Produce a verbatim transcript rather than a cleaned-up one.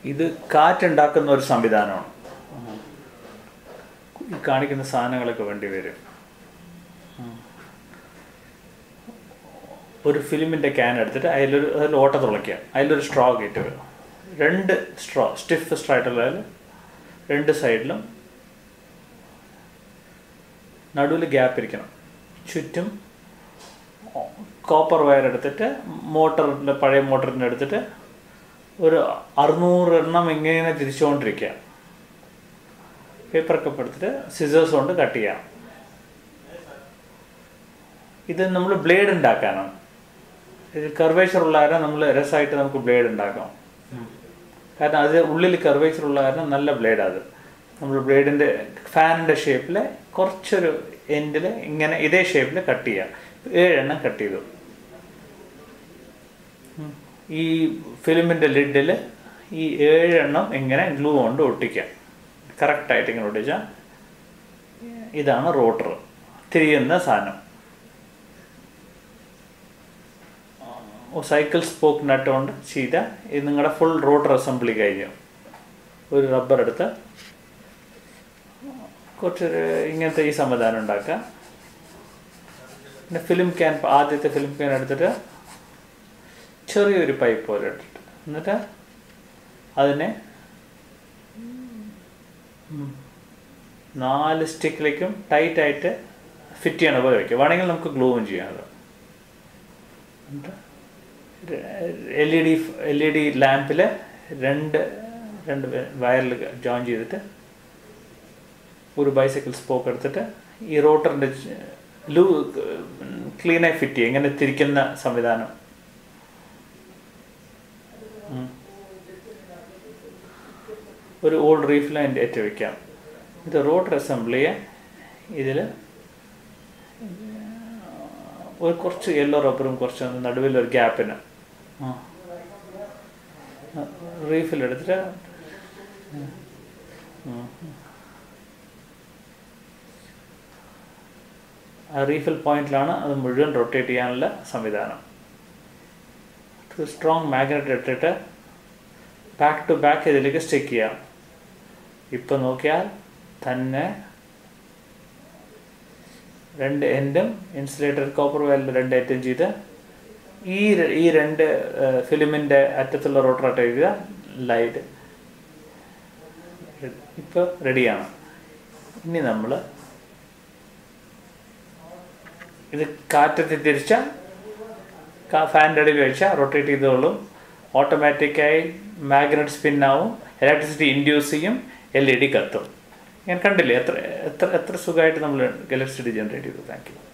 ഇത് കാറ്റുണ്ടാക്കുന്ന ഒരു സംവിധാനമാണ്. ഈ കാണിക്കുന്ന സാധനങ്ങളൊക്കെ വേണ്ടി വരും. ഒരു ഫിലിമിൻ്റെ ക്യാൻ എടുത്തിട്ട് അതിലൊരു അതിൽ ഓട്ട തുളയ്ക്കുക, അതിലൊരു സ്ട്രോ കയറ്റി വരും. രണ്ട് സ്ട്രോ സ്റ്റിഫ് സ്ട്രോ ആയിട്ടുള്ളതിൽ രണ്ട് സൈഡിലും നടുവിൽ ഗ്യാപ്പ് ഇരിക്കണം. ചുറ്റും കോപ്പർ വയർ എടുത്തിട്ട് മോട്ടറിൻ്റെ പഴയ മോട്ടറിൻ്റെ എടുത്തിട്ട് ഒരു അറുന്നൂറ് എണ്ണം ഇങ്ങനെ തിരിച്ചുകൊണ്ടിരിക്കുക. പേപ്പർ കപ്പ് എടുത്തിട്ട് സിസേഴ്സ് കൊണ്ട് കട്ട് ചെയ്യാം. ഇത് നമ്മൾ ബ്ലേഡ് ഉണ്ടാക്കാനാണ്. ഇത് കർവേച്ചർ ഉള്ള കാരണം നമ്മൾ രസമായിട്ട് നമുക്ക് ബ്ലേഡ് ഉണ്ടാക്കാം. കാരണം അത് ഉള്ളിൽ കർവേച്ചർ ഉള്ള കാരണം നല്ല ബ്ലേഡ്. അത് നമ്മൾ ബ്ലേഡിൻ്റെ ഫാനിൻ്റെ ഷേപ്പിൽ കുറച്ചൊരു എൻഡിൽ ഇങ്ങനെ ഇതേ ഷേപ്പിൽ കട്ട് ചെയ്യാം. ഏഴെണ്ണം കട്ട് ചെയ്തു. ഈ ഫിലിമിൻ്റെ ലിഡിൽ ഈ ഏഴെണ്ണം ഇങ്ങനെ ഗ്ലൂ കൊണ്ട് ഒട്ടിക്കാം. കറക്റ്റായിട്ട് ഇങ്ങനെ ഒട്ടിച്ചാൽ ഇതാണ് റോട്ടർ, തിരിയുന്ന സാധനം. സൈക്കിൾ സ്പോക്ക് നട്ട് കൊണ്ട് ചെയ്താൽ ഇത് നിങ്ങളുടെ ഫുൾ റോട്ടർ അസംബ്ലി കഴിഞ്ഞു. ഒരു റബ്ബർ എടുത്ത് കുറച്ചൊരു ഇങ്ങനത്തെ ഈ സംവിധാനം ഉണ്ടാക്കുക. പിന്നെ ഫിലിം ക്യാൻ, ആദ്യത്തെ ഫിലിം ക്യാൻ എടുത്തിട്ട് ചെറിയൊരു പൈപ്പ് പോലെ ഇട്ടിട്ട് എന്നിട്ട് അതിനെ നാല് സ്റ്റിക്കിലേക്കും ടൈറ്റായിട്ട് ഫിറ്റ് ചെയ്യണ പോലെ വയ്ക്കുക. വേണമെങ്കിൽ നമുക്ക് ഗ്ലൂവും ചെയ്യാം. അത് എന്നിട്ട് L E D L E D ലാമ്പിൽ രണ്ട് രണ്ട് വയറിൽ ജോയിൻ ചെയ്തിട്ട് ഒരു ബൈസൈക്കിൾ സ്പോക്ക് എടുത്തിട്ട് ഈ റോട്ടറിൻ്റെ ലൂ ക്ലീനായി ഫിറ്റ് ചെയ്യുക. ഇങ്ങനെ തിരിക്കുന്ന സംവിധാനം. ഒരു ഓൾഡ് റീഫിൽ അതിൻ്റെ ഏറ്റു വയ്ക്കാം. ഇത് റോട്ടർ അസംബ്ലിയെ ഇതിൽ ഒരു കുറച്ച് യെല്ലോ റബ്ബറും കുറച്ച് നടുവിലൊരു ഗ്യാപ്പിന് റീഫിലെടുത്തിട്ട് ആ റീഫിൽ പോയിന്റിലാണ് അത് മുഴുവൻ റൊട്ടേറ്റ് ചെയ്യാനുള്ള സംവിധാനം. ഒരു സ്ട്രോങ് മാഗ്നറ്റ് ഇട്ടിട്ട് ബാക്ക് ടു ബാക്ക് ഇതിലേക്ക് സ്റ്റിക്ക് ചെയ്യാം. ഇപ്പം നോക്കിയാൽ തന്നെ രണ്ട് എൻഡും ഇൻസുലേറ്റഡ് കോപ്പർ വയറിൽ രണ്ട് എൻഡും ചെയ്ത് ഈ ഈ രണ്ട് ഫിലിമിൻ്റെ അറ്റത്തുള്ള റോട്ടർ അറ്റാക്ക് ചെയ്ത ലൈറ്റ് ഇപ്പോൾ റെഡിയാണ്. ഇനി നമ്മൾ ഇത് കാറ്റത്ത് തിരിച്ചാൽ ഫാൻ്റെ അടിയിൽ വെച്ചാൽ റൊട്ടേറ്റ് ചെയ്തോളും. ഓട്ടോമാറ്റിക്കായി മാഗ്നറ്റ് സ്പിന്നാവും, ഇലക്ട്രിസിറ്റി ഇൻഡ്യൂസ് ചെയ്യും, എൽ ഇ ഡി കത്തും. ഞാൻ കണ്ടില്ലേ എത്ര എത്ര എത്ര സുഖമായിട്ട് നമ്മൾ ഇലക്ട്രിസിറ്റി ജനറേറ്റ് ചെയ്തു. Thank U.